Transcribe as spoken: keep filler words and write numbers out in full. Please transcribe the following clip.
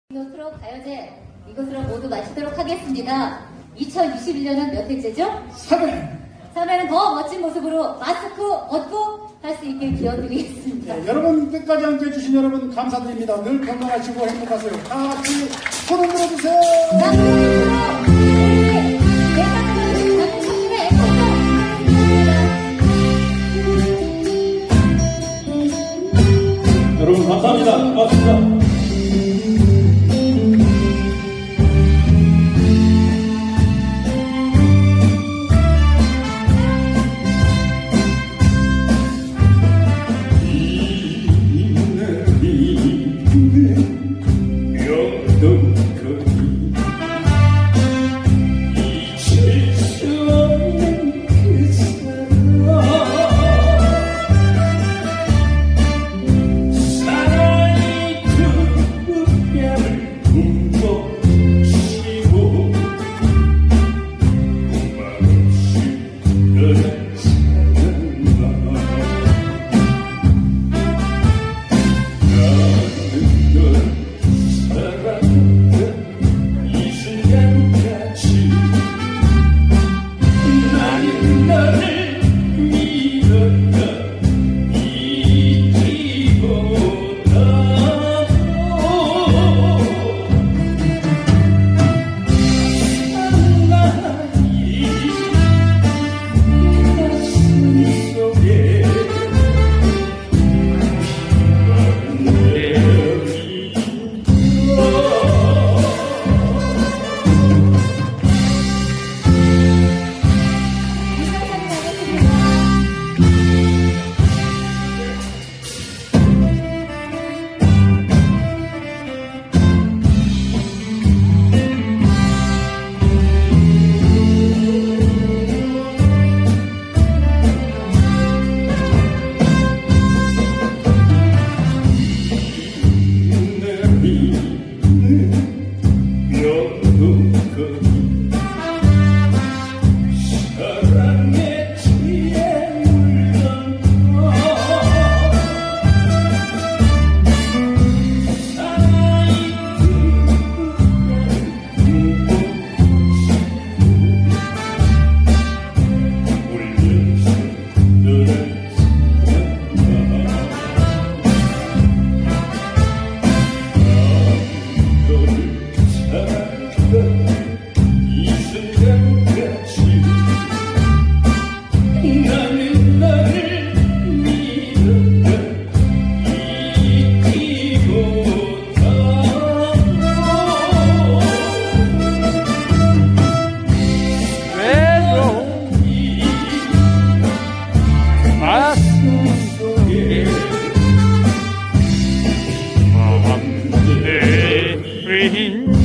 이것으로 가요제, 이것으로 모두 마치도록 하겠습니다. 이천이십일 년은 몇 회째죠? 삼 회. 삼 회는 더 멋진 모습으로 마스크 얻고 할 수 있게 기원드리겠습니다. 네, 여러분 끝까지 함께해 주신 여러분 감사드립니다. 늘 건강하시고 행복하세요. 다 같이 손 흔들어 주세요. 자, 그럼 우리 예상하는 장충의 엑소송. 여러분 감사합니다. 고맙습니다. 마음의